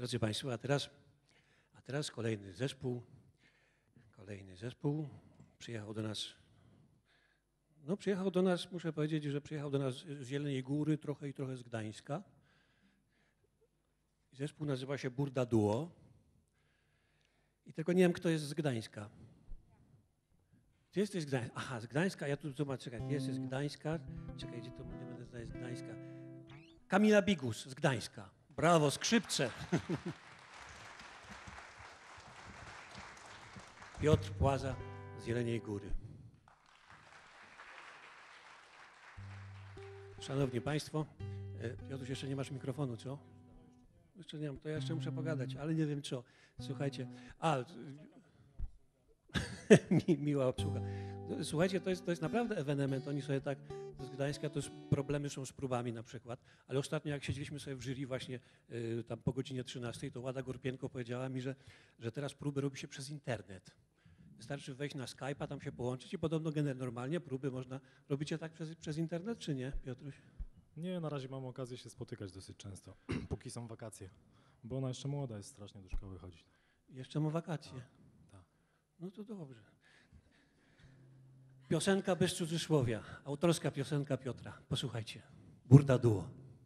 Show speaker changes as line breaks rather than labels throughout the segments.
Drodzy Państwo, a teraz kolejny zespół przyjechał do nas, muszę powiedzieć, że przyjechał do nas z Jeleniej Góry, trochę z Gdańska. Zespół nazywa się Burda Duo i tylko nie wiem, kto jest z Gdańska. Ty jesteś z Gdańska? Aha, z Gdańska, ja tu zobaczę, czekaj, ty jesteś z Gdańska, czekaj, gdzie to nie będę znać z Gdańska. Kamila Bigus z Gdańska. Brawo, skrzypce. Piotr Płaza z Jeleniej Góry. Szanowni Państwo, Piotruś, jeszcze nie masz mikrofonu, co? Jeszcze nie mam, to ja jeszcze muszę pogadać, ale nie wiem co. Słuchajcie, miła obsługa. Słuchajcie, to jest naprawdę ewenement. Oni sobie tak z Gdańska, to problemy są z próbami na przykład, ale ostatnio jak siedzieliśmy sobie w jury właśnie tam po godzinie 13, to Łada Gorpienko powiedziała mi, że teraz próby robi się przez internet. Wystarczy wejść na Skype'a, tam się połączyć i podobno normalnie próby można... Robicie tak przez internet, czy nie, Piotruś?
Nie, na razie mam okazję się spotykać dosyć często, póki są wakacje, bo ona jeszcze młoda jest, strasznie do szkoły chodzi.
Jeszcze ma wakacje?
Tak.
No to dobrze. Piosenka bez cudzysłowia, autorska piosenka Piotra. Posłuchajcie. Burda Duo.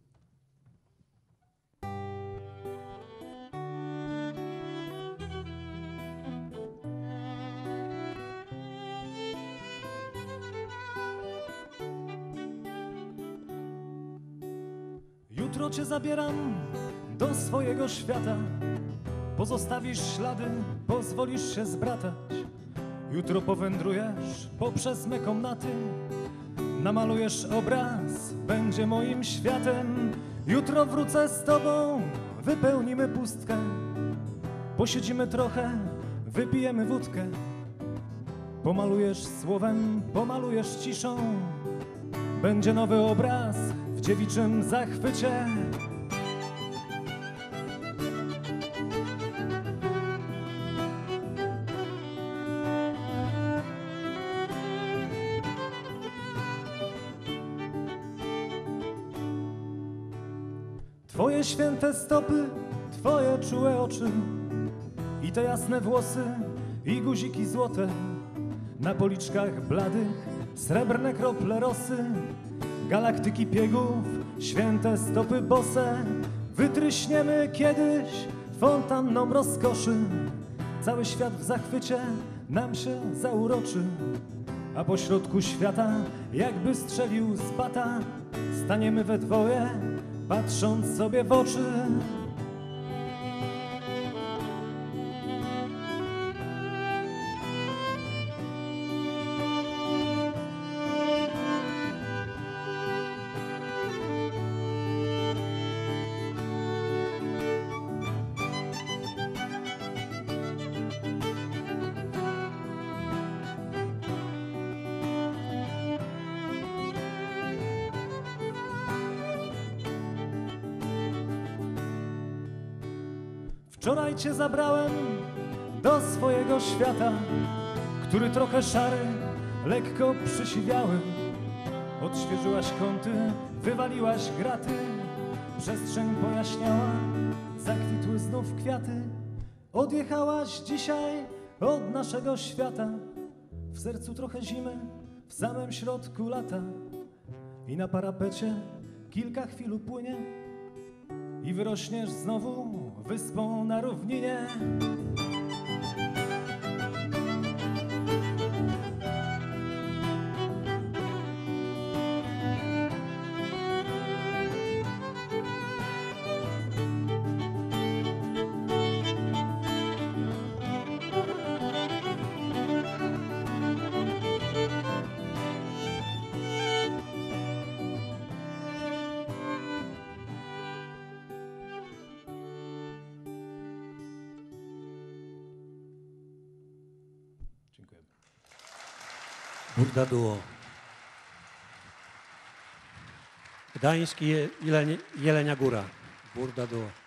Jutro cię zabieram do swojego świata. Pozostawisz ślady, pozwolisz się zbratać. Jutro powędrujesz poprzez me komnaty. Namalujesz obraz, będzie moim światem. Jutro wrócę z tobą, wypełnimy pustkę. Posiedzimy trochę, wypijemy wódkę. Pomalujesz słowem, pomalujesz ciszą. Będzie nowy obraz w dziewiczym zachwycie. Twoje święte stopy, twoje czułe oczy i te jasne włosy i guziki złote. Na policzkach bladych srebrne krople rosy, galaktyki piegów, święte stopy bose. Wytryśniemy kiedyś fontanną rozkoszy. Cały świat w zachwycie nam się zauroczy. A po środku świata, jakby strzelił z bata, staniemy we dwoje, patrząc sobie w oczy. Wczoraj cię zabrałem do swojego świata, który trochę szary, lekko przysiwiały. Odświeżyłaś kąty, wywaliłaś graty, przestrzeń pojaśniała, zakwitły znów kwiaty. Odjechałaś dzisiaj od naszego świata, w sercu trochę zimy, w samym środku lata. I na parapecie kilka chwil upłynie i wyrośniesz znowu wyspą na równinie. Dziękuję.
Burda Duo. Gdański, Jelenia Góra. Burda Duo.